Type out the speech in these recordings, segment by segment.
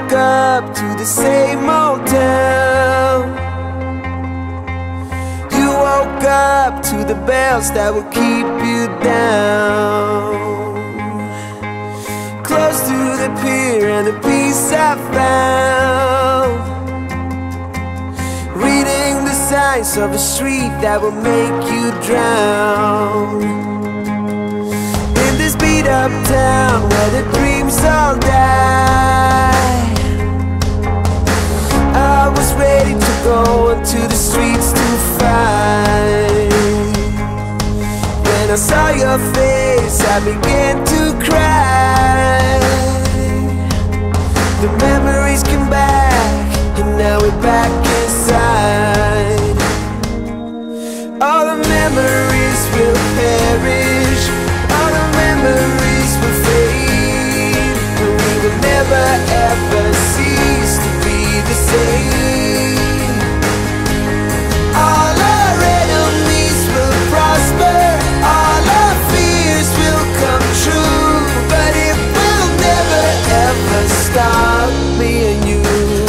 woke up to the same old town. You woke up to the bells that will keep you down. Close to the pier and the peace I found, reading the signs of a street that will make you drown. In this beat up town where the dreams all die, I was ready to go into the streets to fight. When I saw your face, I began to cry. The memories came back, and now we're back inside. All the memories will perish, all the memories will fade, but we will never ever cease to be the same. All our enemies will prosper, all our fears will come true, but it will never ever stop me and you.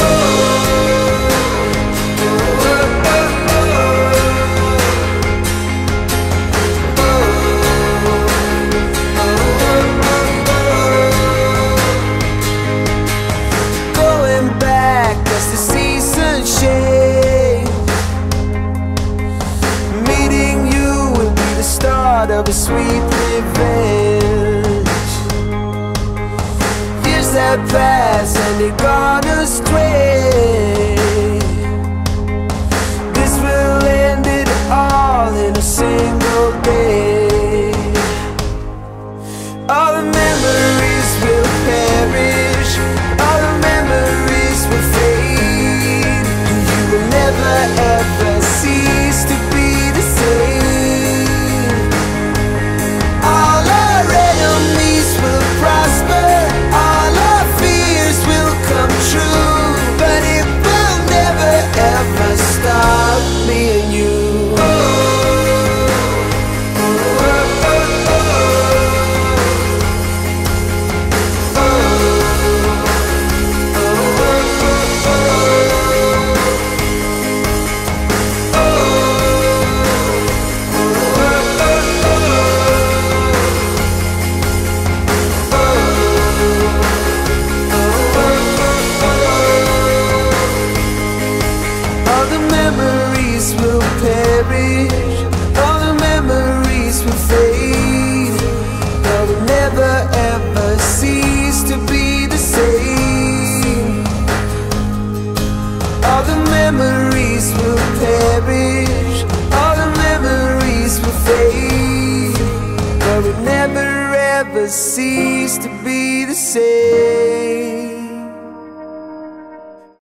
Of a sweet revenge. Years that pass and they've gone astray. This will end it all in a single day. All the memories will perish, all the memories will fade, and you will never ever cease to be the same. Stop me and you. Memories will perish, all the memories will fade, but we'll never ever cease to be the same. All the memories will perish, all the memories will fade, but we'll never ever cease to be the same.